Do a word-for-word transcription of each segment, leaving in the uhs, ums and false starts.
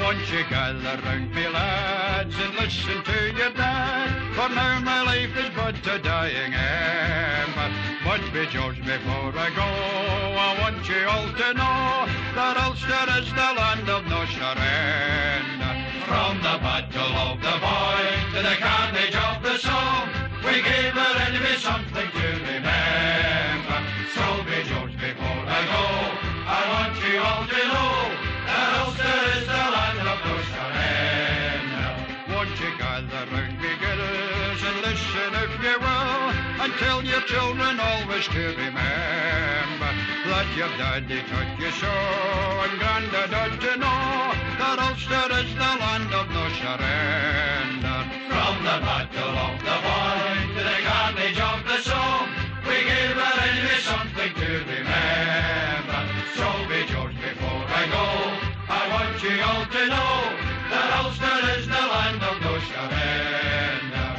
Won't you gather round me, lads, and listen to your dad? For now my life is but a dying end. But be George, before I go, I want you all to know that Ulster is the land of no surrender. From the battle of the Boyne to the carnage of the Somme, we gave our enemy something to remember. So be George, before I go, I want you all to know that Ulster is the land of no surrender. Won't you gather round me, girls, and listen if you will, and tell your children always to remember that your daddy taught you so, and granddad ought to know that Ulster is the land of no surrender. From the battle of the Boyne to the carnage of the Somme, we gave our enemy something to remember. So be George, before I go, I want you all to know that Ulster is the land of no surrender.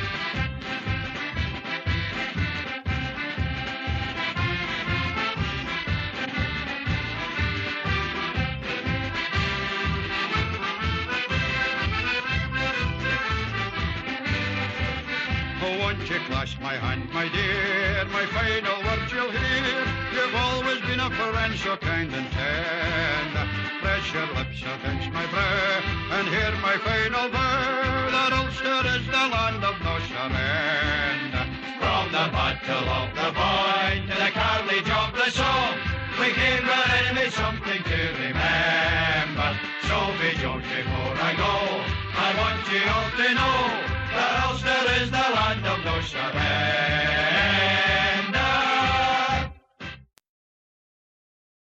Won't you clasp my hand, my dear, my final words you'll hear. You've always been a friend so kind and tender. Press your lips against my brow and hear my final vow that Ulster is the land of no surrender. From the battle of the Boyne to the carnage of the Somme, we gave our enemy something to remember. So be George, before I go, I want you all to know that Ulster is the land of no surrender.